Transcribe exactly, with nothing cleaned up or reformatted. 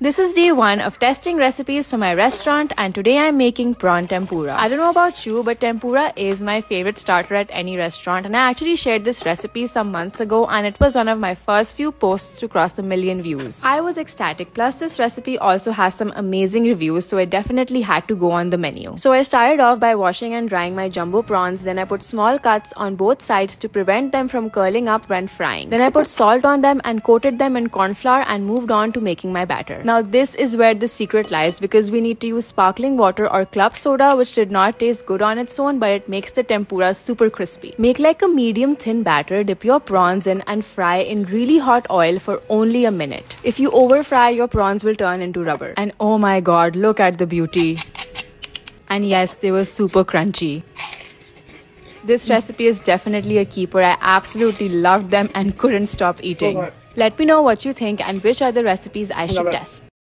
This is day one of testing recipes for my restaurant, and today I'm making prawn tempura. I don't know about you, but tempura is my favorite starter at any restaurant, and I actually shared this recipe some months ago and it was one of my first few posts to cross a million views. I was ecstatic, plus this recipe also has some amazing reviews, so it definitely had to go on the menu. So I started off by washing and drying my jumbo prawns, then I put small cuts on both sides to prevent them from curling up when frying. Then I put salt on them and coated them in corn flour and moved on to making my batter. Now this is where the secret lies, because we need to use sparkling water or club soda, which did not taste good on its own, but it makes the tempura super crispy. Make like a medium thin batter, dip your prawns in and fry in really hot oil for only a minute. If you over fry, your prawns will turn into rubber. And oh my god, look at the beauty. And yes, they were super crunchy. This recipe is definitely a keeper. I absolutely loved them and couldn't stop eating. Let me know what you think and which other recipes I should test.